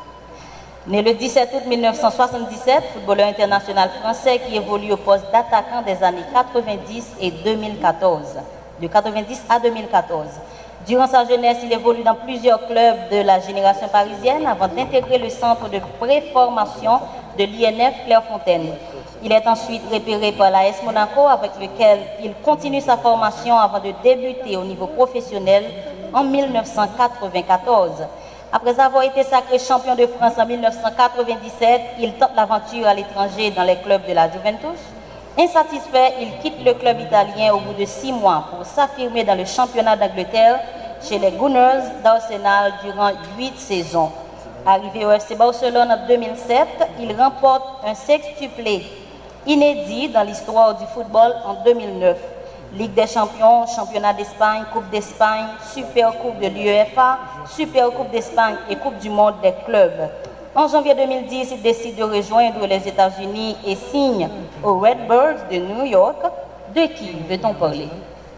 Speaker 5: Né le dix-sept août mille neuf cent soixante-dix-sept, footballeur international français qui évolue au poste d'attaquant des années quatre-vingt-dix et deux mille quatorze. De quatre-vingt-dix à deux mille quatorze. Durant sa jeunesse, il évolue dans plusieurs clubs de la génération parisienne avant d'intégrer le centre de préformation de l'I N F Clairefontaine. Il est ensuite repéré par l'A S Monaco avec lequel il continue sa formation avant de débuter au niveau professionnel en mille neuf cent quatre-vingt-quatorze. Après avoir été sacré champion de France en mille neuf cent quatre-vingt-dix-sept, il tente l'aventure à l'étranger dans les clubs de la Juventus. Insatisfait, il quitte le club italien au bout de six mois pour s'affirmer dans le championnat d'Angleterre chez les Gunners d'Arsenal durant huit saisons. Arrivé au F C Barcelone en deux mille sept, il remporte un sextuplé inédit dans l'histoire du football en deux mille neuf. Ligue des Champions, Championnat d'Espagne, Coupe d'Espagne, Super Coupe de l'U E F A, Super Coupe d'Espagne et Coupe du Monde des clubs. En janvier deux mille dix, il décide de rejoindre les États-Unis et signe aux Redbirds de New York. De qui veut-on parler?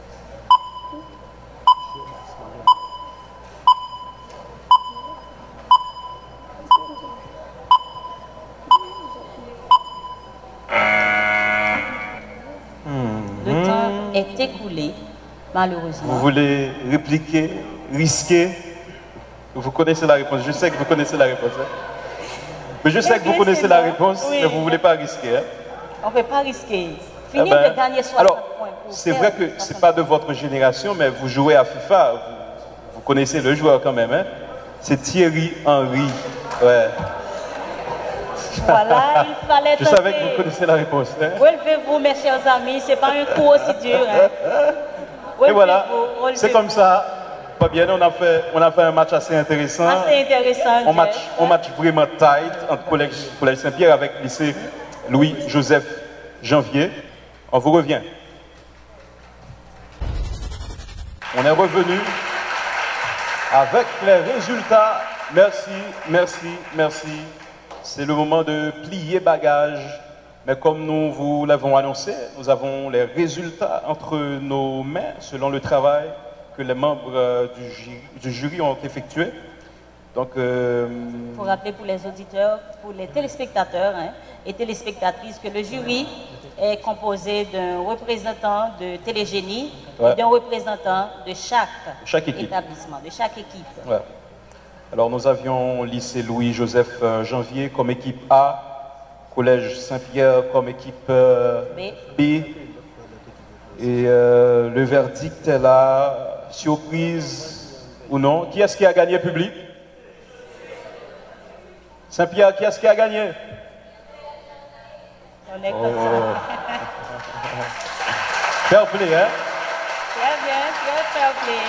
Speaker 5: Le temps est écoulé, malheureusement.
Speaker 4: Vous voulez répliquer, risquer? Vous connaissez la réponse. Je sais que vous connaissez la réponse. Hein? Mais je sais que vous connaissez la réponse, oui, mais vous ne voulez pas risquer. Hein?
Speaker 5: On ne peut pas risquer. Finir
Speaker 4: eh ben,
Speaker 5: de gagner soixante
Speaker 4: alors,
Speaker 5: points.
Speaker 4: C'est vrai que ce n'est pas de votre génération, mais vous jouez à FIFA. Vous, vous connaissez le joueur quand même. Hein? C'est Thierry Henry. Ouais.
Speaker 5: Voilà, il fallait
Speaker 4: Je savais que vous connaissez la réponse. Hein?
Speaker 5: Relevez-vous, mes chers amis, ce n'est pas un coup aussi dur. Hein?
Speaker 4: Et voilà, c'est comme ça. Pas bien, on a, fait, on a fait un match assez intéressant.
Speaker 5: Assez intéressant.
Speaker 4: On match, on match vraiment tight entre Collège, Collège Saint-Pierre avec lycée Louis-Joseph Janvier. On vous revient. On est revenu avec les résultats. Merci, merci, merci. C'est le moment de plier bagage. Mais comme nous vous l'avons annoncé, nous avons les résultats entre nos mains selon le travail que les membres euh, du, jury, du jury ont effectué. Donc, euh,
Speaker 5: pour rappeler pour les auditeurs, pour les téléspectateurs hein, et téléspectatrices que le jury est composé d'un représentant de Télégénie ouais. et d'un représentant de chaque,
Speaker 4: chaque équipe.
Speaker 5: établissement, de chaque équipe.
Speaker 4: Ouais. Alors nous avions lycée Louis-Joseph Janvier comme équipe A, Collège Saint-Pierre comme équipe euh, B. B. Et euh, le verdict est là. Surprise ou non? Qui est-ce qui a gagné, public? Saint-Pierre, qui est-ce qui a gagné?
Speaker 5: On est comme
Speaker 4: oh. ça. Fair play, hein?
Speaker 5: Très bien, très fair play.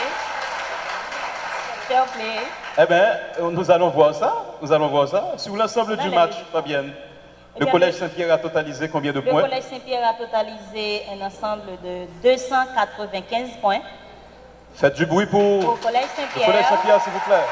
Speaker 5: Fair play.
Speaker 4: Eh bien, nous allons voir ça. Nous allons voir ça. Sur l'ensemble du match, Fabienne. Le
Speaker 5: bien,
Speaker 4: Collège
Speaker 5: le-
Speaker 4: Saint-Pierre a totalisé combien de
Speaker 5: Le
Speaker 4: points?
Speaker 5: Collège Saint-Pierre a totalisé un ensemble de deux cent quatre-vingt-quinze points.
Speaker 4: Faites du bruit pour
Speaker 5: Au Collège
Speaker 4: le
Speaker 5: Saint-Pierre,
Speaker 4: Collège Saint-Pierre, s'il vous plaît.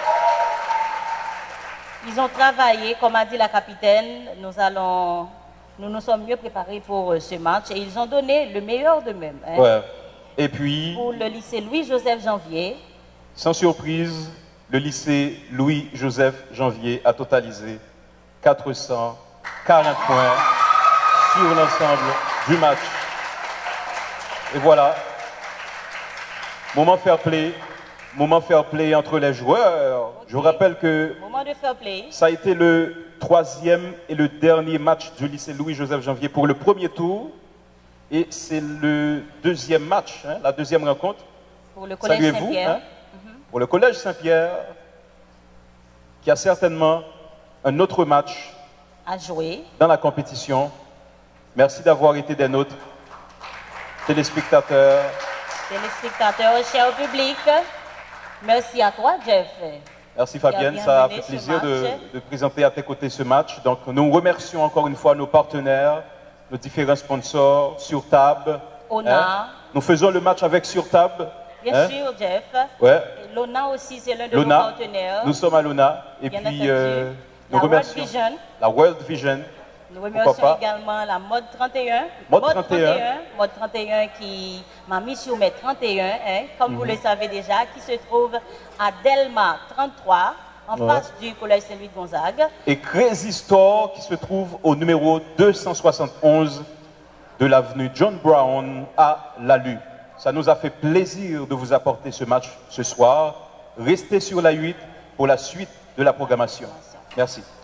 Speaker 5: ils ont travaillé, comme a dit la capitaine, nous allons, nous nous sommes mieux préparés pour euh, ce match et ils ont donné le meilleur d'eux-mêmes. hein.
Speaker 4: Ouais. Et puis,
Speaker 5: Pour le lycée Louis-Joseph Janvier,
Speaker 4: sans surprise, le lycée Louis-Joseph Janvier a totalisé quatre cent quarante points sur l'ensemble du match. Et voilà, moment fair play, moment fair play entre les joueurs. Je vous rappelle que
Speaker 5: moment de fair play.
Speaker 4: ça a été le troisième et le dernier match du lycée Louis-Joseph Janvier pour le premier tour. Et c'est le deuxième match, hein, la deuxième rencontre.
Speaker 5: Pour le Collège
Speaker 4: Saluez-vous,
Speaker 5: Saint-Pierre.
Speaker 4: hein, pour le Collège Saint-Pierre, qui a certainement un autre match
Speaker 5: à jouer.
Speaker 4: dans la compétition. Merci d'avoir été des nôtres, téléspectateurs.
Speaker 5: Téléspectateurs, cher public, merci à toi, Jeff.
Speaker 4: Merci
Speaker 5: qui a
Speaker 4: Fabienne,
Speaker 5: bien
Speaker 4: ça a
Speaker 5: mené
Speaker 4: fait
Speaker 5: ce
Speaker 4: plaisir de,
Speaker 5: match.
Speaker 4: de présenter à tes côtés ce match. Donc nous remercions encore une fois nos partenaires, nos différents sponsors, Surtab.
Speaker 5: Ona.
Speaker 4: Nous faisons le match avec Surtab.
Speaker 5: Bien
Speaker 4: hein.
Speaker 5: sûr, Jeff.
Speaker 4: Ouais.
Speaker 5: Et Lona aussi, c'est l'un de nos
Speaker 4: L'O N A,
Speaker 5: partenaires.
Speaker 4: nous sommes à l'O N A. Et
Speaker 5: Bien
Speaker 4: puis
Speaker 5: entendu,
Speaker 4: euh, nous
Speaker 5: la World
Speaker 4: remercions
Speaker 5: Vision.
Speaker 4: la World Vision.
Speaker 5: Nous
Speaker 4: Pourquoi
Speaker 5: remercions
Speaker 4: pas.
Speaker 5: également la Mode trente et un.
Speaker 4: Mode trente et un.
Speaker 5: Mode trente et un qui m'a mis sur mes trente et un, hein, comme vous
Speaker 4: Mhm.
Speaker 5: le savez déjà, qui se trouve à Delma trente-trois, en
Speaker 4: Ouais.
Speaker 5: face du Collège Saint-Louis de Gonzague.
Speaker 4: Et Crazy Store qui se trouve au numéro deux cent soixante et onze de l'avenue John Brown à Lalu. Ça nous a fait plaisir de vous apporter ce match ce soir. Restez sur la huit pour la suite de la programmation. Merci.